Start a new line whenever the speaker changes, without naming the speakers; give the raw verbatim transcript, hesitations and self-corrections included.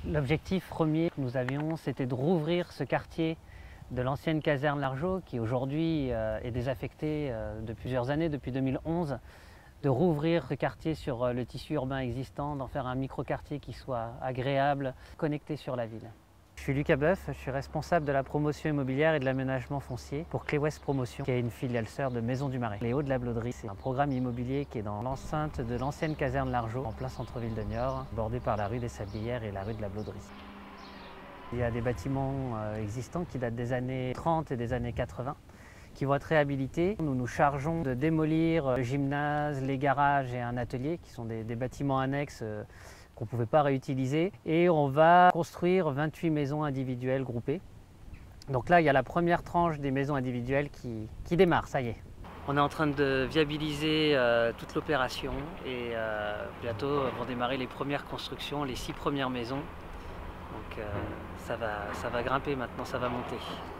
L'objectif premier que nous avions, c'était de rouvrir ce quartier de l'ancienne caserne Largeau, qui aujourd'hui euh, est désaffecté euh, de plusieurs années, depuis deux mille onze, de rouvrir ce quartier sur euh, le tissu urbain existant, d'en faire un micro-quartier qui soit agréable, connecté sur la ville. Je suis Lucas Boeuf, je suis responsable de la promotion immobilière et de l'aménagement foncier pour Clé Ouest Promotion, qui est une filiale sœur de Maison du Marais. Les Hauts de la Blauderie, c'est un programme immobilier qui est dans l'enceinte de l'ancienne caserne Largeau, en plein centre-ville de Niort, bordé par la rue des Sablières et la rue de la Blauderie. Il y a des bâtiments existants qui datent des années trente et des années quatre-vingts qui vont être réhabilités. Nous nous chargeons de démolir le gymnase, les garages et un atelier qui sont des, des bâtiments annexes qu'on ne pouvait pas réutiliser. Et on va construire vingt-huit maisons individuelles groupées. Donc là, il y a la première tranche des maisons individuelles qui, qui démarre, ça y est. On est en train de viabiliser euh, toute l'opération et euh, bientôt vont démarrer les premières constructions, les six premières maisons. Donc euh, ça va, ça va grimper maintenant, ça va monter.